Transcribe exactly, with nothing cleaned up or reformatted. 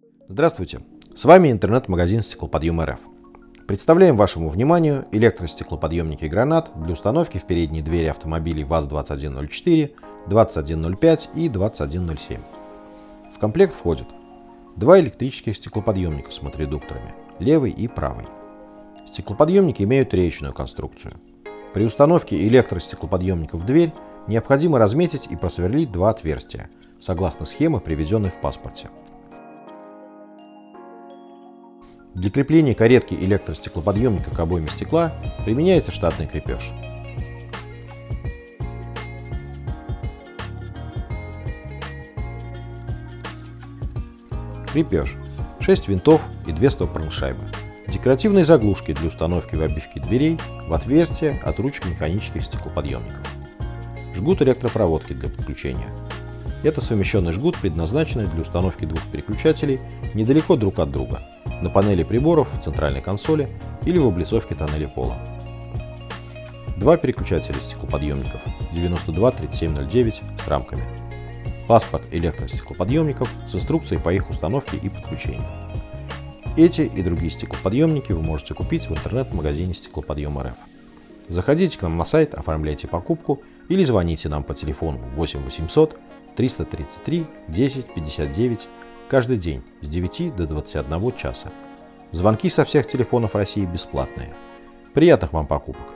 Здравствуйте, с вами интернет-магазин Стеклоподъем эр эф. Представляем вашему вниманию электростеклоподъемники «Гранат» для установки в передние двери автомобилей ВАЗ двадцать один ноль четыре, двадцать один ноль пять и двадцать один ноль семь. В комплект входят два электрических стеклоподъемника с матредукторами, левый и правый. Стеклоподъемники имеют речную конструкцию. При установке электростеклоподъемника в дверь необходимо разметить и просверлить два отверстия, согласно схеме, приведенной в паспорте. Для крепления каретки электростеклоподъемника к обойме стекла применяется штатный крепеж. Крепеж. шесть винтов и две стопорных шайбы. Декоративные заглушки для установки в обивке дверей в отверстия от ручек механических стеклоподъемников. Жгут электропроводки для подключения. Это совмещенный жгут, предназначенный для установки двух переключателей недалеко друг от друга, на панели приборов в центральной консоли или в облицовке тоннеля пола. Два переключателя стеклоподъемников девяносто два тридцать семь ноль девять с рамками. Паспорт электростеклоподъемников с инструкцией по их установке и подключению. Эти и другие стеклоподъемники вы можете купить в интернет-магазине Стеклоподъем эр эф. Заходите к нам на сайт, оформляйте покупку или звоните нам по телефону восемь восемьсот триста тридцать три десять пятьдесят девять каждый день с девяти до двадцати одного часа. Звонки со всех телефонов России бесплатные. Приятных вам покупок!